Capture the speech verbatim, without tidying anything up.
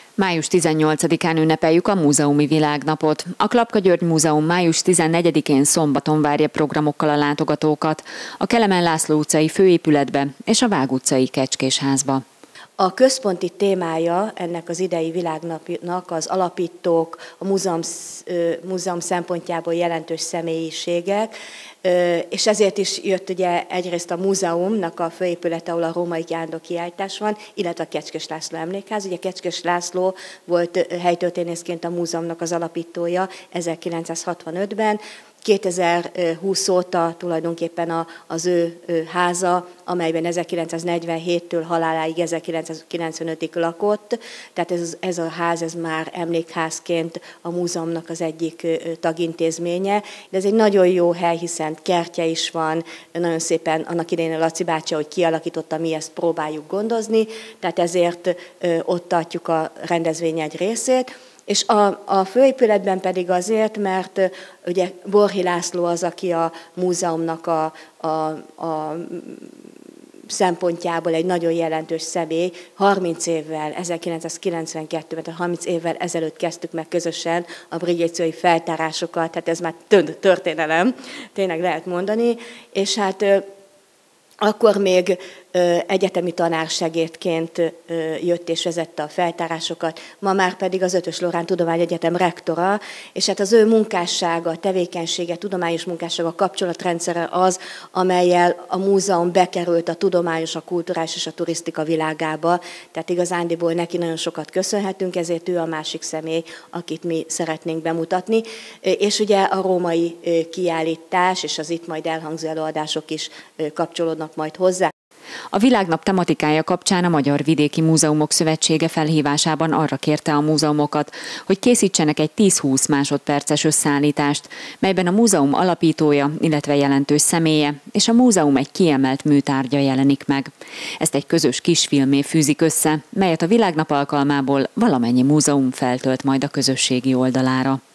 május tizennyolcadikán ünnepeljük a Múzeumi Világnapot. A Klapka György Múzeum május tizennegyedikén szombaton várja programokkal a látogatókat a Kelemen László utcai főépületbe és a Vág utcai Kecskésházba. A központi témája ennek az idei világnapnak az alapítók, a múzeum, múzeum szempontjából jelentős személyiségek, és ezért is jött ugye egyrészt a múzeumnak a főépülete, ahol a római Jándor kiállítás van, illetve a Kecskés László emlékház. Ugye Kecskés László volt helytörténészként a múzeumnak az alapítója ezerkilencszázhatvanötben, kétezer-húsz óta tulajdonképpen az ő háza, amelyben ezerkilencszáznegyvenhéttől haláláig ezerkilencszázkilencvenötig lakott, tehát ez, ez a ház ez már emlékházként a múzeumnak az egyik tagintézménye, de ez egy nagyon jó hely, hiszen kertje is van, nagyon szépen annak idején a Laci bácsi, hogy kialakította, mi ezt próbáljuk gondozni, tehát ezért ott tartjuk a rendezvény egy részét. És a, a főépületben pedig azért, mert ugye Borhi László az, aki a múzeumnak a, a, a szempontjából egy nagyon jelentős személy. harminc évvel, ezerkilencszázkilencvenkettőben, tehát harminc évvel ezelőtt kezdtük meg közösen a brigéciai feltárásokat, tehát ez már történelem, tényleg lehet mondani, és hát akkor még egyetemi tanársegédként jött és vezette a feltárásokat, ma már pedig az Ötös Loránd Tudományegyetem rektora, és hát az ő munkássága, tevékenysége, tudományos munkássága, kapcsolatrendszere az, amellyel a múzeum bekerült a tudományos, a kulturális és a turisztika világába, tehát igazándiból neki nagyon sokat köszönhetünk, ezért ő a másik személy, akit mi szeretnénk bemutatni, és ugye a római kiállítás és az itt majd elhangzó előadások is kapcsolódnak majd hozzá. A Világnap tematikája kapcsán a Magyar Vidéki Múzeumok Szövetsége felhívásában arra kérte a múzeumokat, hogy készítsenek egy tíz-húsz másodperces összeállítást, melyben a múzeum alapítója, illetve jelentős személye és a múzeum egy kiemelt műtárgya jelenik meg. Ezt egy közös kisfilmé fűzik össze, melyet a Világnap alkalmából valamennyi múzeum feltölt majd a közösségi oldalára.